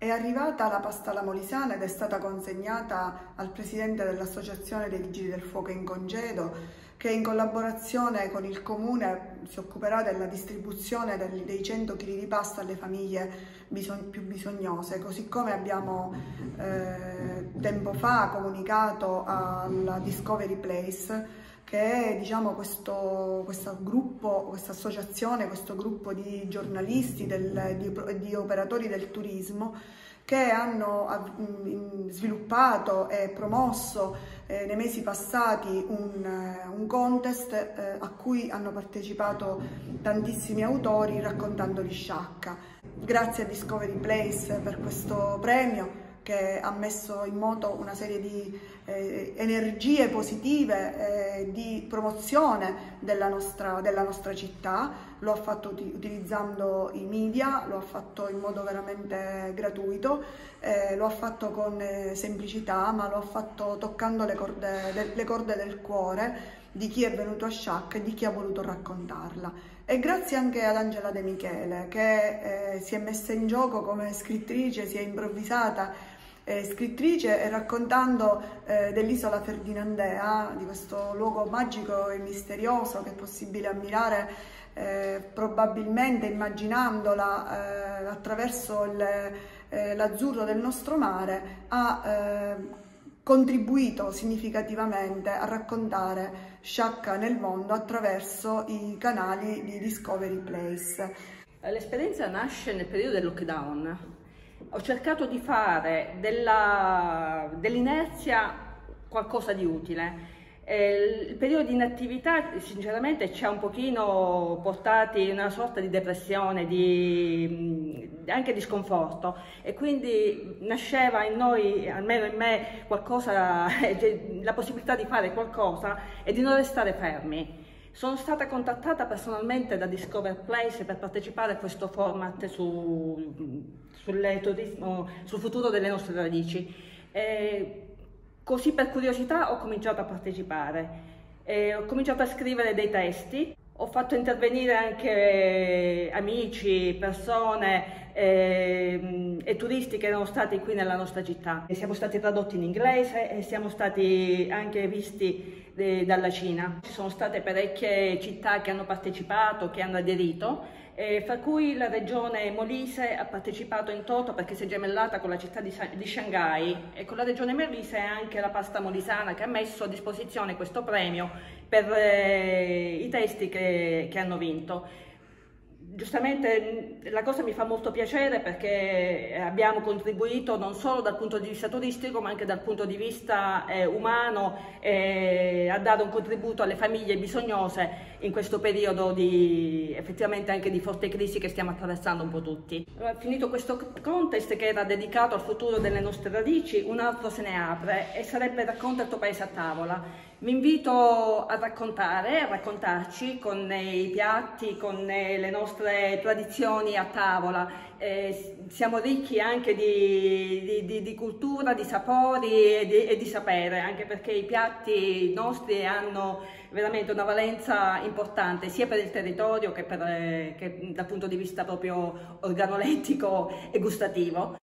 È arrivata la pasta alla molisana ed è stata consegnata al presidente dell'Associazione dei Vigili del Fuoco in congedo, che in collaborazione con il comune si occuperà della distribuzione dei 100 kg di pasta alle famiglie più bisognose, così come abbiamo tempo fa comunicato alla Discovery Place, che è, diciamo, questo gruppo, questa associazione, questo gruppo di giornalisti, di operatori del turismo, che hanno sviluppato e promosso nei mesi passati un contest a cui hanno partecipato tantissimi autori raccontando di Sciacca. Grazie a Discovery Place per questo premio, che ha messo in moto una serie di energie positive di promozione della nostra città. Lo ha fatto utilizzando i media, lo ha fatto in modo veramente gratuito, lo ha fatto con semplicità, ma lo ha fatto toccando le corde del cuore di chi è venuto a Sciacca e di chi ha voluto raccontarla. E grazie anche ad Angela De Michele, che si è messa in gioco come scrittrice, si è improvvisata scrittrice, raccontando dell'isola Ferdinandea, di questo luogo magico e misterioso che è possibile ammirare probabilmente immaginandola attraverso l'azzurro del nostro mare. Ha contribuito significativamente a raccontare Sciacca nel mondo attraverso i canali di Discovery Place. L'esperienza nasce nel periodo del lockdown. Ho cercato di fare dell'inerzia qualcosa di utile. Il periodo di inattività sinceramente ci ha un pochino portati in una sorta di depressione, anche di sconforto, e quindi nasceva in noi, almeno in me, qualcosa, la possibilità di fare qualcosa e di non restare fermi. Sono stata contattata personalmente da Discover Place per partecipare a questo format sul futuro delle nostre radici. Così per curiosità ho cominciato a partecipare, ho cominciato a scrivere dei testi, ho fatto intervenire anche amici, persone e turisti che erano stati qui nella nostra città. Siamo stati tradotti in inglese e siamo stati anche visti dalla Cina. Ci sono state parecchie città che hanno partecipato, che hanno aderito, fra cui la regione Molise ha partecipato in toto perché si è gemellata con la città di Shanghai, e con la regione Molise anche la pasta molisana, che ha messo a disposizione questo premio per i testi che hanno vinto. Giustamente la cosa mi fa molto piacere perché abbiamo contribuito non solo dal punto di vista turistico ma anche dal punto di vista umano a dare un contributo alle famiglie bisognose in questo periodo effettivamente anche di forte crisi che stiamo attraversando un po' tutti. Finito questo contest, che era dedicato al futuro delle nostre radici, un altro se ne apre e sarebbe Racconta il tuo paese a tavola. Vi invito a raccontarci con i piatti, con le nostre tradizioni a tavola. Siamo ricchi anche di cultura, di sapori e di sapere, anche perché i piatti nostri hanno veramente una valenza importante sia per il territorio che dal punto di vista proprio organolettico e gustativo.